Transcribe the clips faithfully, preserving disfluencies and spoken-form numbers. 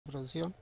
Producción.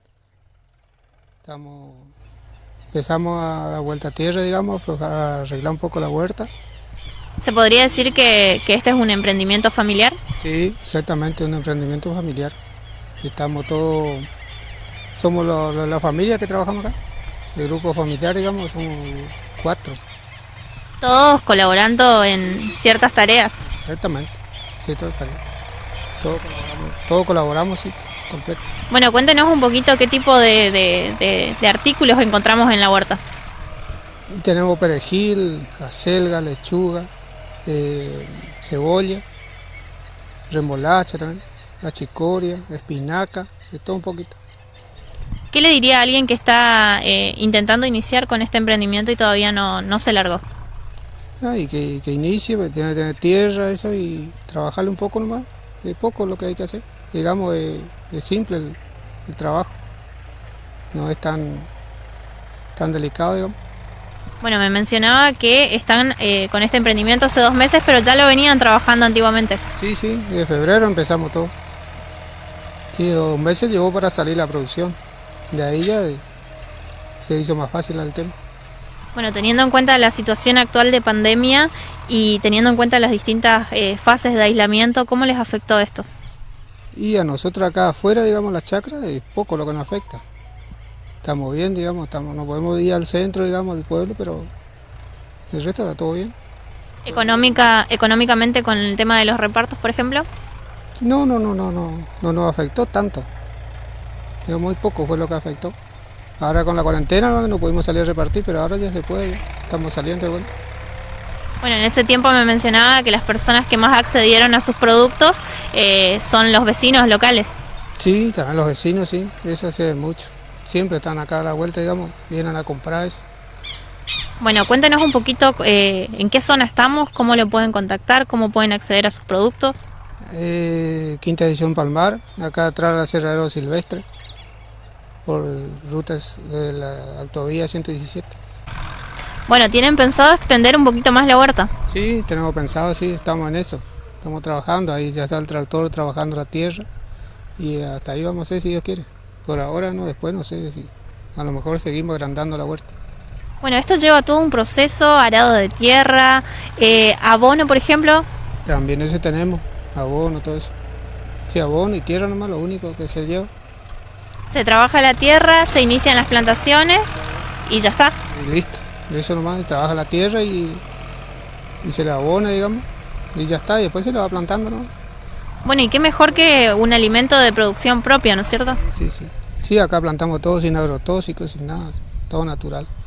Estamos, empezamos a dar vuelta a tierra, digamos, a arreglar un poco la huerta. ¿Se podría decir que, que este es un emprendimiento familiar? Sí, exactamente, un emprendimiento familiar. Estamos todos, somos lo- lo- la familia que trabajamos acá. El grupo familiar, digamos, somos cuatro, Todos colaborando en ciertas tareas. exactamente. Sí, todo está bien. Todos colaboramos, todos colaboramos, sí, completo. Bueno, cuéntenos un poquito qué tipo de, de- de- de artículos encontramos en la huerta. Y tenemos perejil, acelga, lechuga, eh, cebolla, remolacha también, la chicoria, espinaca, de todo un poquito. ¿Qué le diría a alguien que está eh, intentando iniciar con este emprendimiento y todavía no, no se largó? Ah, y que, que inicie, pues, tiene que tener tierra, eso, y trabajarle un poco nomás, de poco lo que hay que hacer. Digamos, es, es simple el, el trabajo, no es tan, tan delicado, digamos. Bueno, me mencionaba que están eh, con este emprendimiento hace dos meses, pero ya lo venían trabajando antiguamente. Sí, sí, de febrero empezamos todo. Sí, dos meses llevó para salir la producción, de ahí ya eh, se hizo más fácil el tema. Bueno, teniendo en cuenta la situación actual de pandemia y teniendo en cuenta las distintas eh, fases de aislamiento, ¿cómo les afectó esto? Y a nosotros acá afuera, digamos, las chacras, es poco lo que nos afecta. Estamos bien, digamos, estamos, no podemos ir al centro, digamos, del pueblo, pero el resto está todo bien. Económica, económicamente con el tema de los repartos, por ejemplo. No, no, no, no, no, no nos afectó tanto. Digo, muy poco fue lo que afectó. Ahora con la cuarentena no, no pudimos salir a repartir, pero ahora ya se puede, ya estamos saliendo de vuelta. Bueno, en ese tiempo me mencionaba que las personas que más accedieron a sus productos eh, son los vecinos locales. Sí, también los vecinos, sí, eso hace mucho. Siempre están acá a la vuelta, digamos, vienen a comprar eso. Bueno, cuéntenos un poquito eh, en qué zona estamos, cómo le pueden contactar, cómo pueden acceder a sus productos. Eh, Quinta Edición Palmar, acá atrás del Aserradero Silvestre, por rutas de la autovía ciento diecisiete. Bueno, ¿tienen pensado extender un poquito más la huerta? Sí, tenemos pensado, sí, estamos en eso. Estamos trabajando, ahí ya está el tractor trabajando la tierra y hasta ahí vamos a ver si Dios quiere. Por ahora no, después no sé si a lo mejor seguimos agrandando la huerta. Bueno, esto lleva todo un proceso, arado de tierra, eh, abono, por ejemplo. También ese tenemos, abono, todo eso. Sí, abono y tierra nomás, lo único que se lleva. Se trabaja la tierra, se inician las plantaciones y ya está. Y listo, eso nomás, trabaja la tierra y, y se la abona, digamos, y ya está, y después se la va plantando, ¿no? Bueno, y qué mejor que un alimento de producción propia, ¿no es cierto? Sí, sí. Sí, acá plantamos todo sin agrotóxicos, sin nada, todo natural.